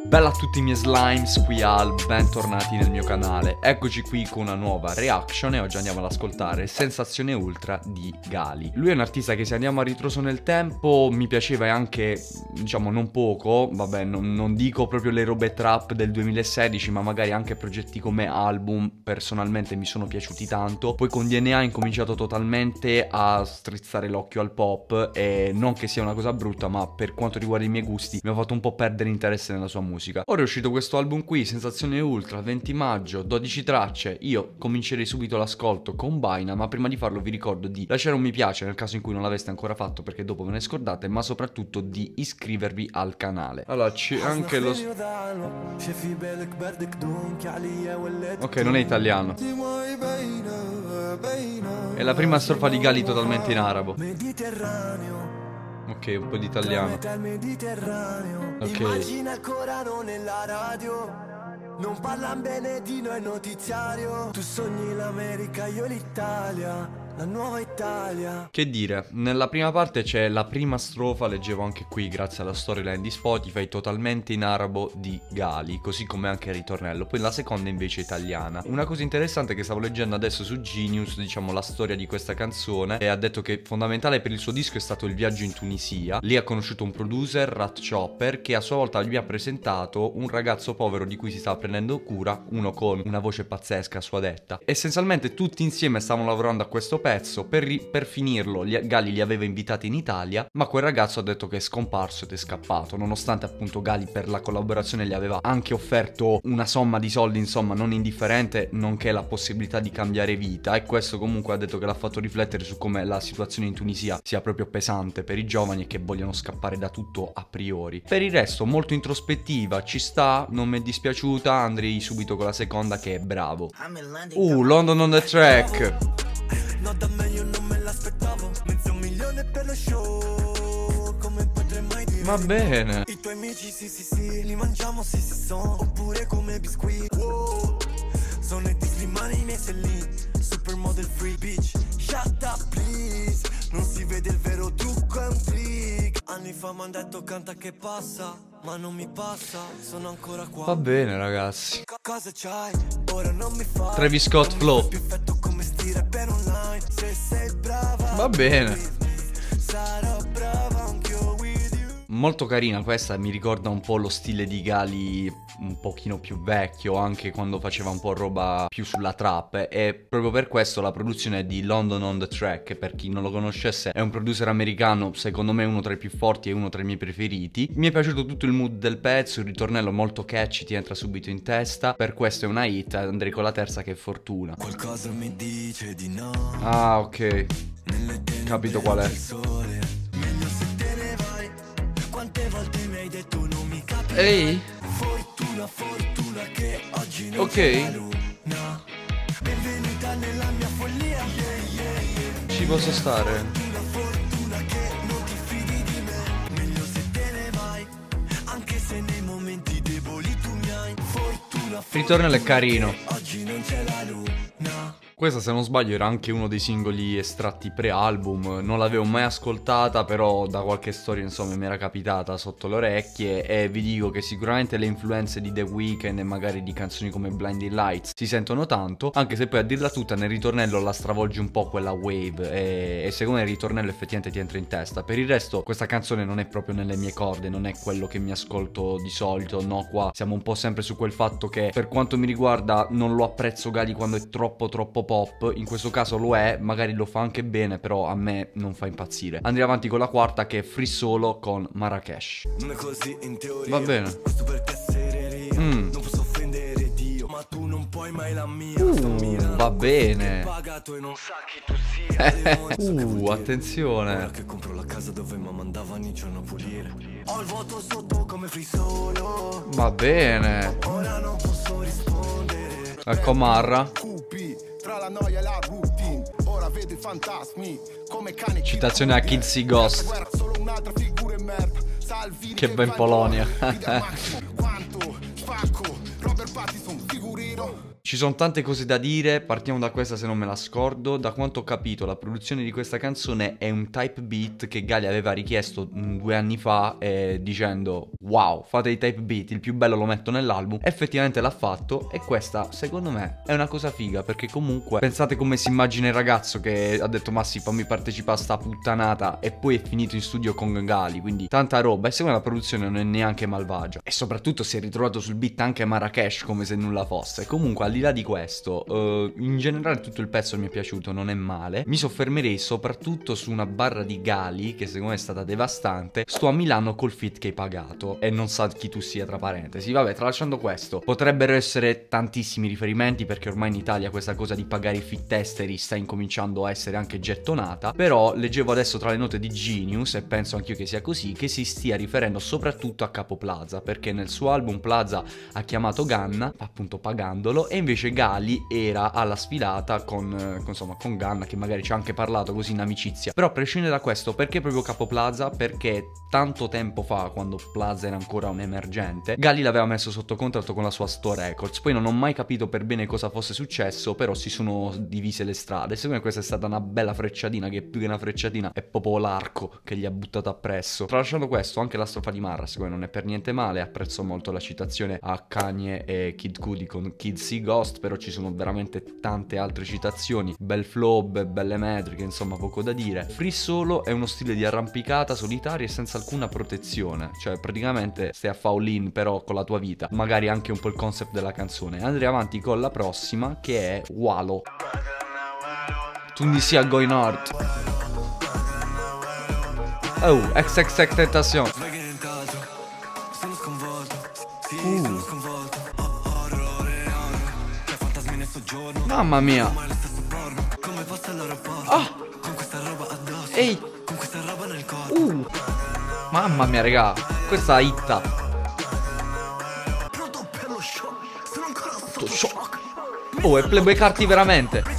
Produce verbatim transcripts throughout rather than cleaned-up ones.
Bella a tutti i miei slimes, qui Al, bentornati nel mio canale. Eccoci qui con una nuova reaction e oggi andiamo ad ascoltare Sensazione Ultra di Gali. Lui è un artista che, se andiamo a ritroso nel tempo, mi piaceva anche, diciamo, non poco. Vabbè, non, non dico proprio le robe trap del duemilasedici, ma magari anche progetti come album personalmente mi sono piaciuti tanto. Poi con D N A ha incominciato totalmente a strizzare l'occhio al pop, e non che sia una cosa brutta, ma per quanto riguarda i miei gusti mi ha fatto un po' perdere interesse nella sua musica. Ora è uscito questo album qui, Sensazione Ultra, venti maggio, dodici tracce. Io comincerei subito l'ascolto con Baina, ma prima di farlo vi ricordo di lasciare un mi piace nel caso in cui non l'aveste ancora fatto, perché dopo ve ne scordate, ma soprattutto di iscrivervi al canale. Allora c'è anche lo... Ok, non è italiano. È la prima strofa di Gali totalmente in arabo. Ok, un po' di italiano. Ok. Immagina il Corano nella radio. Non parlano bene di noi notiziario. Tu sogni l'America, io l'Italia. La nuova Italia. Che dire, nella prima parte c'è la prima strofa, leggevo anche qui grazie alla storyline di Spotify, totalmente in arabo di Gali, così come anche il ritornello. Poi la seconda invece è italiana. Una cosa interessante che stavo leggendo adesso su Genius, diciamo la storia di questa canzone, e ha detto che fondamentale per il suo disco è stato il viaggio in Tunisia. Lì ha conosciuto un producer, Rat Chopper, che a sua volta gli ha presentato un ragazzo povero di cui si stava prendendo cura, uno con una voce pazzesca a sua detta. Essenzialmente tutti insieme stavano lavorando a questo pezzo. Per, per finirlo gli, Gali li aveva invitati in Italia, ma quel ragazzo ha detto che è scomparso ed è scappato, nonostante appunto Gali per la collaborazione gli aveva anche offerto una somma di soldi, insomma non indifferente, nonché la possibilità di cambiare vita. E questo comunque ha detto che l'ha fatto riflettere su come la situazione in Tunisia sia proprio pesante per i giovani e che vogliono scappare da tutto a priori. Per il resto molto introspettiva, ci sta, non mi è dispiaciuta. Andrei subito con la seconda, che è Bravo. Uh, London on the Track. No, da me io non me l'aspettavo. Mezzo milione per lo show. Come potrei mai dire? Va bene. I tuoi amici sì sì sì, li mangiamo sì sì son. Oppure come biscuit. Wow. Sono i dislimani i miei sellini. Supermodel free bitch. Shut up please. Non si vede il vero trucco, è un trick. Anni fa m'han detto canta che passa, ma non mi passa, sono ancora qua. Va bene ragazzi. Co cosa c'hai? Ora non mi fa. Travis Scott Flow. Se sei brava, va bene. Sarò brava anch'io with you. Molto carina questa, mi ricorda un po' lo stile di Gali un pochino più vecchio, anche quando faceva un po' roba più sulla trap. E proprio per questo la produzione è di London on the Track. Per chi non lo conoscesse, è un producer americano, secondo me uno tra i più forti e uno tra i miei preferiti. Mi è piaciuto tutto il mood del pezzo, il ritornello molto catchy, ti entra subito in testa. Per questo è una hit, andrei con la terza, che è Fortuna. Qualcosa mi dice di no. Ah, ok, capito qual è. Meglio se te ne vai. Quante volte mi hai detto non mi capi. Ehi. Fortuna, fortuna che oggi non ok, c'è la luna. Benvenuta nella mia follia. Yeah, yeah, yeah. ci posso stare. Fortuna, fortuna che non ti fidi di me. Meglio se te ne vai. Anche se nei momenti deboli tu mi hai. Fortuna, fortuna Ritornello è carino. oggi non c'è la luna. Questa, se non sbaglio, era anche uno dei singoli estratti pre-album. Non l'avevo mai ascoltata, però da qualche storia insomma mi era capitata sotto le orecchie. E vi dico che sicuramente le influenze di The Weeknd e magari di canzoni come Blinding Lights si sentono tanto, anche se poi a dirla tutta nel ritornello la stravolge un po' quella wave, e, e secondo me il ritornello effettivamente ti entra in testa. Per il resto questa canzone non è proprio nelle mie corde, non è quello che mi ascolto di solito. No, qua siamo un po' sempre su quel fatto che, per quanto mi riguarda, non lo apprezzo Gali quando è troppo troppo pop. In questo caso lo è, magari lo fa anche bene, però a me non fa impazzire. Andrei avanti con la quarta, che è Free Solo con Marrakesh. Va bene. Mm. Non posso offendere Dio, ma tu non puoi mai la mia. Uh, va bene. Pagato e non sa chi tu sia. Uh, attenzione. Ora che compro la casa dove mi mandavano i giorni a pulire. Ho il voto sotto come Free Solo. Va bene. Ora non posso rispondere. Ecco Marra. Tra la noia e la routine, ora vedo i fantasmi come cani. Citazione a Kids Ghost. Che ben Polonia. Ci sono tante cose da dire, partiamo da questa se non me la scordo. Da quanto ho capito la produzione di questa canzone è un type beat che Gali aveva richiesto mh, due anni fa eh, dicendo wow, fate i type beat, il più bello lo metto nell'album. Effettivamente l'ha fatto e questa secondo me è una cosa figa, perché comunque pensate come si immagina il ragazzo che ha detto ma sì, fammi partecipare a sta puttanata e poi è finito in studio con Gali, quindi tanta roba. E secondo me la produzione non è neanche malvagia e soprattutto si è ritrovato sul beat anche Marrakesh come se nulla fosse. Comunque al di là di questo uh, in generale tutto il pezzo mi è piaciuto, non è male. Mi soffermerei soprattutto su una barra di Gali che secondo me è stata devastante. Sto a Milano col feat che hai pagato e non sa chi tu sia, tra parentesi. Vabbè, tralasciando questo, potrebbero essere tantissimi riferimenti perché ormai in Italia questa cosa di pagare i feat esteri sta incominciando a essere anche gettonata. Però leggevo adesso tra le note di Genius, e penso anch'io che sia così, che si stia riferendo soprattutto a Capo Plaza, perché nel suo album Plaza ha chiamato Ganna, appunto pagandolo, e invece Gali era alla sfilata con, eh, con, insomma, con Ganna, che magari ci ha anche parlato così in amicizia. Però a prescindere da questo, perché proprio Capo Plaza? Perché tanto tempo fa, quando Plaza era ancora un emergente, Gali l'aveva messo sotto contratto con la sua Store Records. Poi non ho mai capito per bene cosa fosse successo, però si sono divise le strade. Secondo me questa è stata una bella frecciatina, che più che una frecciatina è proprio l'arco che gli ha buttato appresso. Tralasciando questo, anche la strofa di Marra secondo me non è per niente male. Apprezzo molto la citazione a Kanye e Kid Cudi con Kid See Ghost, però ci sono veramente tante altre citazioni. Bel flow, be belle metriche, insomma poco da dire. Free Solo è uno stile di arrampicata solitaria e senza alcuna protezione, cioè praticamente stai a fall in però con la tua vita. Magari anche un po' il concept della canzone. Andrei avanti con la prossima che è Wallow. Tunisia Going Hard. Oh, X X X Tentacion. Uh. Mamma mia. Ah. Ehi. Uh. Mamma mia, raga. Questa è hitta. Oh, è Playboy Carti veramente.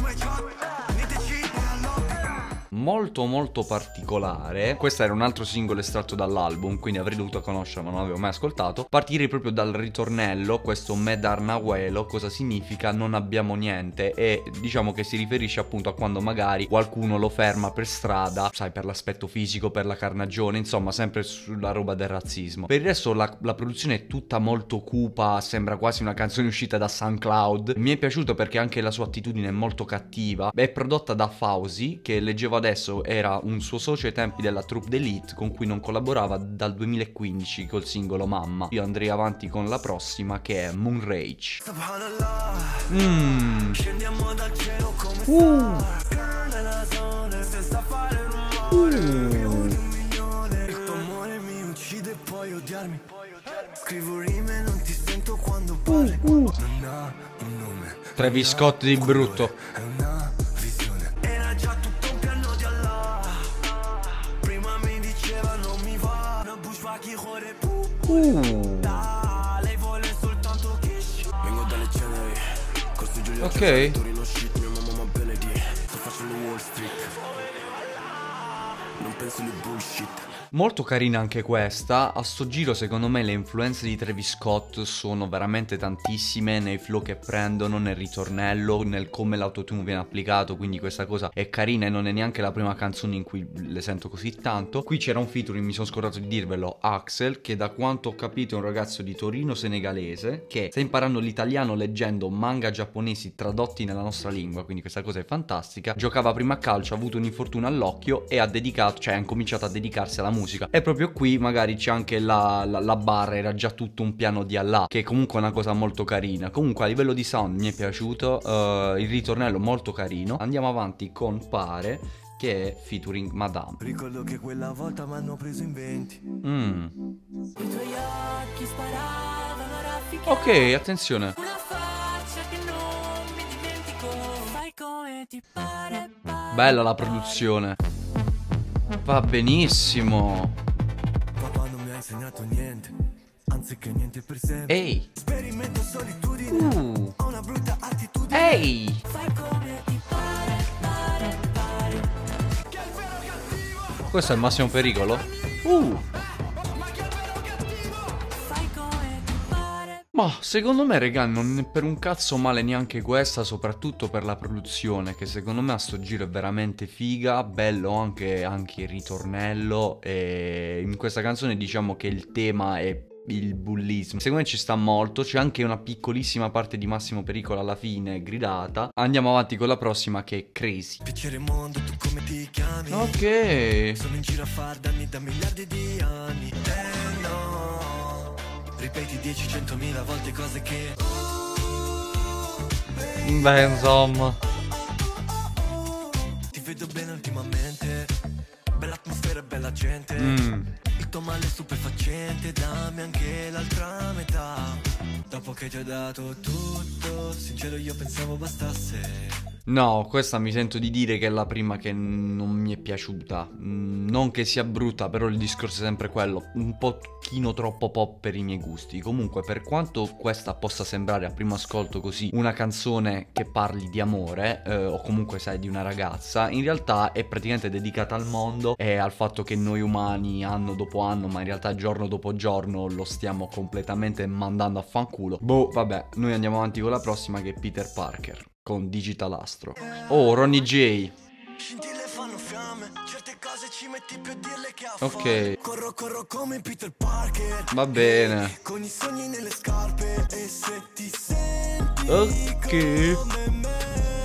Molto molto particolare. Questo era un altro singolo estratto dall'album, quindi avrei dovuto conoscerlo ma non l'avevo mai ascoltato. Partirei proprio dal ritornello, questo Medar Nawelo. Cosa significa? Non abbiamo niente. E diciamo che si riferisce appunto a quando magari qualcuno lo ferma per strada, sai, per l'aspetto fisico, per la carnagione, insomma sempre sulla roba del razzismo. Per il resto la, la produzione è tutta molto cupa, sembra quasi una canzone uscita da SoundCloud. Mi è piaciuto perché anche la sua attitudine è molto cattiva. È prodotta da Fauzi, che leggevo adesso era un suo socio ai tempi della troupe d'Elite, con cui non collaborava dal duemilaquindici col singolo Mamma. Io andrei avanti con la prossima che è Moon Rage. Mmm. Uh. Uh. Uh. Uh. Travis Scott di brutto. Uh. Ok. Molto carina anche questa. A sto giro secondo me le influenze di Travis Scott sono veramente tantissime nei flow che prendono, nel ritornello, nel come l'autotune viene applicato, quindi questa cosa è carina e non è neanche la prima canzone in cui le sento così tanto. Qui c'era un featuring, mi sono scordato di dirvelo, Axel, che da quanto ho capito è un ragazzo di Torino senegalese che sta imparando l'italiano leggendo manga giapponesi tradotti nella nostra lingua, quindi questa cosa è fantastica. Giocava prima a calcio, ha avuto un infortunio all'occhio e ha dedicato, cioè ha incominciato a dedicarsi alla musica. E proprio qui magari c'è anche la, la, la barra, era già tutto un piano di Allah, che è comunque una cosa molto carina. Comunque a livello di sound mi è piaciuto, uh, il ritornello molto carino. Andiamo avanti con Pare, che è featuring Madame. Ricordo che quella volta mi hanno preso in venti. Mm. I tuoi occhi sparavano raffiche. Ok, attenzione. Una faccia che non mi dimentico. Fai come ti pare, pare. Bella la produzione. Va benissimo. Papà non mi ha insegnato niente, anziché niente per sempre. Ehi. Sperimento solitudine. Uh. Ho una brutta attitudine. Ehi. Fai come ti pare, pare, pare. Che è il vero cattivo. Questo è il massimo pericolo. Uh. Ma che è il vero cattivo. Fai come ti pare. Ma secondo me, regà, non è per un cazzo male neanche questa, soprattutto per la produzione, che secondo me a sto giro è veramente figa, bello anche, anche il ritornello, e in questa canzone diciamo che il tema è il bullismo. Secondo me ci sta molto, c'è anche una piccolissima parte di Massimo Pericolo alla fine gridata. Andiamo avanti con la prossima che è Crazy. Piacere mondo, tu come ti chiami? Ok. Sono in giro a far danni da miliardi di anni. Eh no. Ripeti dieci, centomila volte cose che Beh, insomma. ti vedo bene ultimamente. Bella atmosfera e bella gente. Mm. Il tuo male è stupefacente. Dammi anche l'altra metà. Dopo che ti ho dato tutto, sincero io pensavo bastasse. No, questa mi sento di dire che è la prima che non mi è piaciuta. Mm, Non che sia brutta, però il discorso è sempre quello, un pochino troppo pop per i miei gusti. Comunque, per quanto questa possa sembrare a primo ascolto così una canzone che parli di amore, eh, o comunque sai di una ragazza, in realtà è praticamente dedicata al mondo e al fatto che noi umani anno dopo anno, ma in realtà giorno dopo giorno, lo stiamo completamente mandando a fanculo. Boh, vabbè, noi andiamo avanti con la prossima che è Peter Parker con Digital Astro. Oh, Ronny J. Scintille fanno fiamme, certe cose ci metti più a dirle che a Ok. fare. Corro, corro come Peter Parker. Va bene. Con i sogni nelle scarpe. E se ti senti Ok. come me.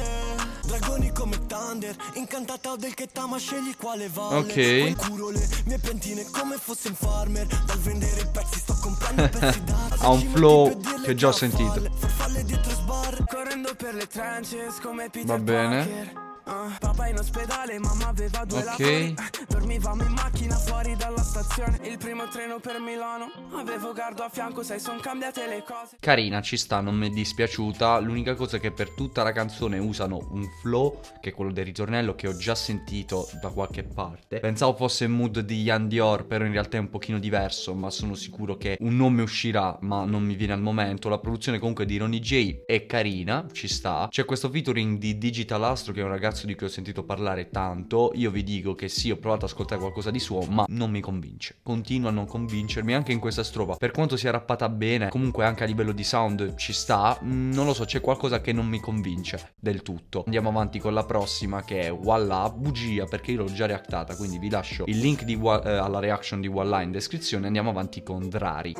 Dragoni come Thunder. Incantata del che tama, scegli quale valle. Ok. Ho in culo le mie piantine come fosse un farmer. Dal vendere i pezzi sto comprando pezzi da. Ha un flow che già ho sentito. Farfalle dietro sbar. Correndo per le trenches come Peter Va bene. Parker. Uh, papà in ospedale, mamma aveva due Ok. lavori. Uh, dormivamo in macchina fuori dalla stazione. Il primo treno per Milano. Avevo Gardo a fianco, sai, son cambiate le cose. Carina, ci sta, non mi è dispiaciuta. L'unica cosa è che per tutta la canzone usano un flow, che è quello del ritornello, che ho già sentito da qualche parte. Pensavo fosse il mood di Ian Dior, però in realtà è un pochino diverso. Ma sono sicuro che un nome uscirà, ma non mi viene al momento. La produzione comunque di Ronny J è carina, ci sta. C'è questo featuring di Digital Astro, che è un ragazzo di cui ho sentito parlare tanto. Io vi dico che sì, ho provato ad ascoltare qualcosa di suo, ma non mi convince. Continua a non convincermi anche in questa strofa. Per quanto sia rappata bene, comunque anche a livello di sound ci sta. Non lo so, c'è qualcosa che non mi convince del tutto. Andiamo avanti con la prossima che è Walla, bugia, perché io l'ho già reactata, quindi vi lascio il link di Wa- eh, alla reaction di Walla in descrizione. Andiamo avanti con Drari.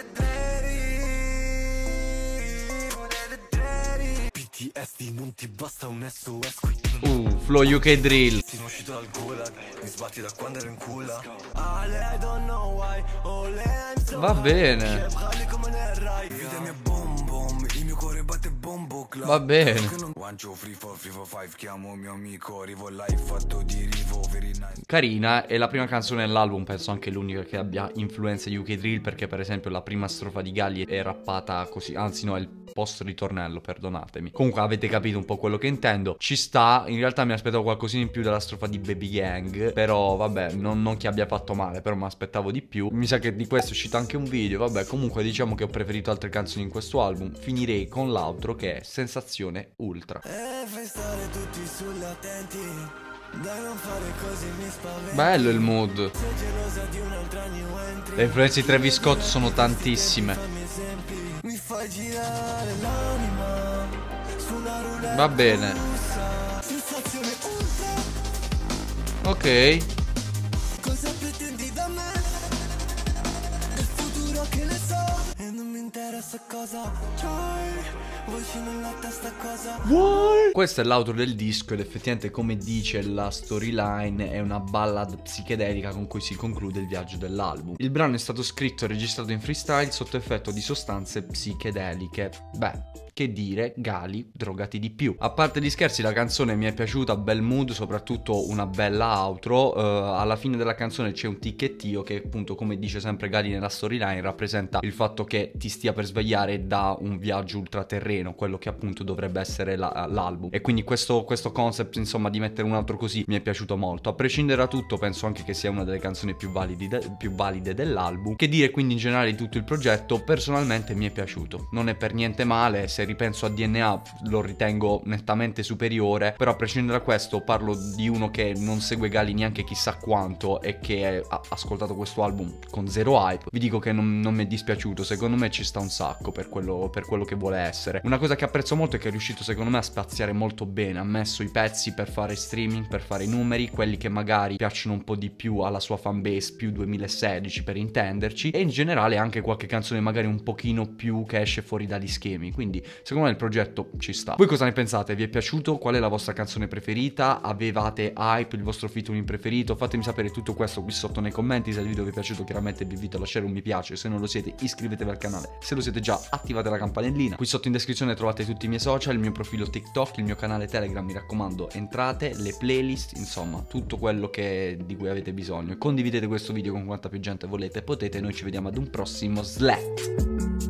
P T S D non ti basta un S O S qui. Uh, Flow U K Drill. Sono uscito dal gulag, mi sbatti da quando ero in culla. Ale, I don't know why, ole, I'm so Va bene. high, come nel Rai. Vita mia bom bom, il mio cuore batte bombo club. Va bene. One, two, three, four, three, four, five. Chiamo mio amico, arrivo live, fatto di rivo, very nice. Carina, è la prima canzone dell'album, penso anche l'unica che abbia influenze U K Drill, perché per esempio la prima strofa di Galli è rappata così, anzi no, è il post ritornello, perdonatemi. Comunque avete capito un po' quello che intendo. Ci sta, in realtà mi aspettavo qualcosina in più dalla strofa di Baby Gang, però vabbè, non, non che abbia fatto male, però mi aspettavo di più. Mi sa che di questo è uscito anche un video, vabbè, comunque diciamo che ho preferito altre canzoni in questo album. Finirei con l'outro che è Sensazione Ultra. E fai stare tutti sulle attenti. Dai non fare così, mi spaventi. Bello il mood. Sei gelosa di un'altra new entry. Le influenze di Travis Scott sono tantissime. Fammi esempi. Mi fai girare l'anima su una roulette Va bene. russa. Sensazione ultra. Ok. Cosa pretendi da me? Del futuro che ne so. E non mi interessa cosa c'hai. Voci nella testa cosa. Questo è l'outro del disco ed effettivamente, come dice la storyline, è una ballad psichedelica con cui si conclude il viaggio dell'album. Il brano è stato scritto e registrato in freestyle sotto effetto di sostanze psichedeliche. Beh, che dire, Gali, drogati di più. A parte gli scherzi, la canzone mi è piaciuta, bel mood, soprattutto una bella outro. Uh, alla fine della canzone c'è un ticchettio che, appunto, come dice sempre Gali nella storyline, rappresenta il fatto che ti stia per svegliare da un viaggio ultraterreno, quello che appunto dovrebbe essere la, l'album. E quindi questo, questo concept, insomma, di mettere un altro così mi è piaciuto molto. A prescindere da tutto, penso anche che sia una delle canzoni più, validi de- più valide dell'album. Che dire quindi in generale di tutto il progetto, personalmente mi è piaciuto. Non è per niente male, se ripenso a D N A lo ritengo nettamente superiore, però a prescindere da questo parlo di uno che non segue Gali neanche chissà quanto e che ha ascoltato questo album con zero hype. Vi dico che non, non mi è dispiaciuto, secondo me ci sta un sacco per quello, per quello che vuole essere. Una cosa che apprezzo molto è che è riuscito secondo me a spaziare molto bene, ha messo i pezzi per fare streaming, per fare i numeri, quelli che magari piacciono un po' di più alla sua fanbase più duemilasedici per intenderci, e in generale anche qualche canzone magari un pochino più che esce fuori dagli schemi, quindi secondo me il progetto ci sta. Voi cosa ne pensate? Vi è piaciuto? Qual è la vostra canzone preferita? Avevate hype, il vostro featuring preferito? Fatemi sapere tutto questo qui sotto nei commenti. Se il video vi è piaciuto chiaramente vi invito a lasciare un mi piace, se non lo siete iscrivetevi al canale, se lo siete già attivate la campanellina. Qui sotto in descrizione trovate tutti i miei social, il mio profilo TikTok, il mio canale Telegram, mi raccomando entrate, le playlist, insomma tutto quello che, di cui avete bisogno. Condividete questo video con quanta più gente volete e potete, noi ci vediamo ad un prossimo Slat.